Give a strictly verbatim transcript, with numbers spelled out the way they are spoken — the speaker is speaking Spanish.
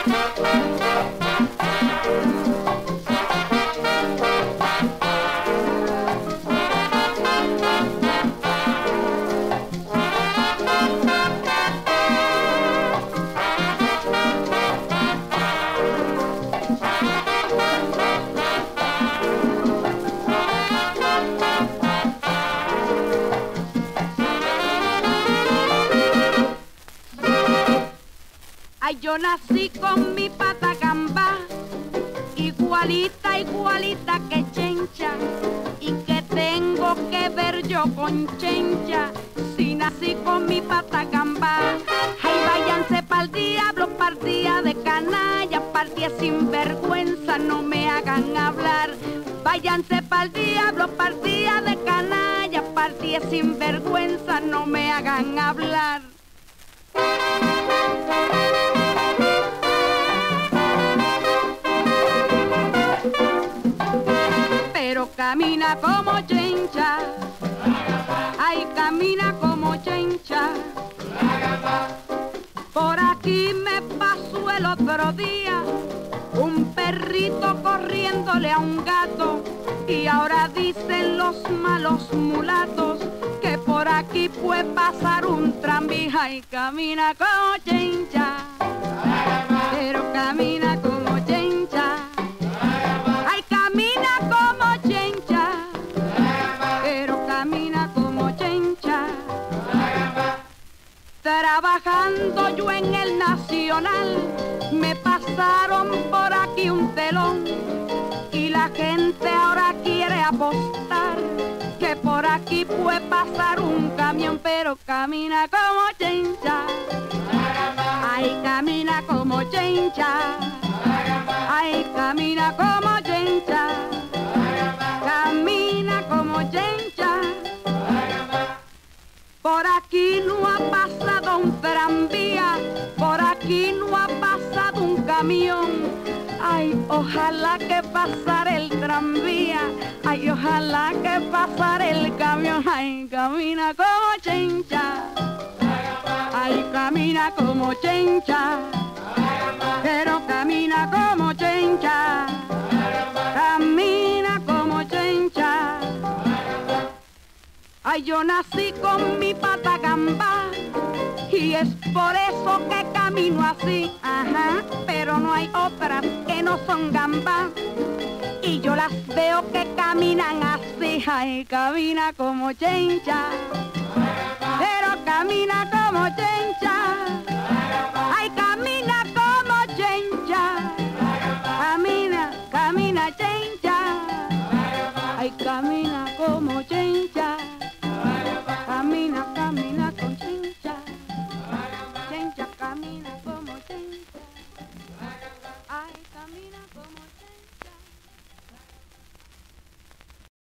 Ay, yo nací con mi pata gamba, igualita, igualita que Chencha. ¿Y qué tengo que ver yo con Chencha si nací con mi pata gamba? Ay, váyanse pa'l diablo, partía de canalla, partía sin vergüenza, no me hagan hablar. Váyanse pa'l diablo, partía de canalla, partía sin vergüenza, no me hagan hablar. Pero camina como Chencha, ay, camina como Chencha. Por aquí me pasó el otro día un perrito corriéndole a un gato, y ahora dicen los malos mulatos que por aquí puede pasar un tranvía. Y camina como Chencha, pero camina como Chencha. Ay, camina como Chencha, pero camina como Chencha. Trabajando yo en el Nacional, me pasaron por aquí un telón, y la gente ahora quiere apostar que por aquí puede pasar un camión. Pero camina como Chencha, ay, camina como Chencha, ay, camina como Chencha, camina como Chencha. Por aquí no ha pasado un tranvía, por aquí no ha pasado un camión. Ay, ojalá que pasara el tranvía, ay, ojalá que pasara el camión. Ay, camina como Chencha, ay, camina como Chencha, pero camina como Chencha, camina como Chencha. Ay, yo nací con mi pata gamba, y es por eso que camino así, ajá, pero no hay otras que no son gambas, y yo las veo que caminan así. Ay, camina como Chencha, pero camina como Chencha.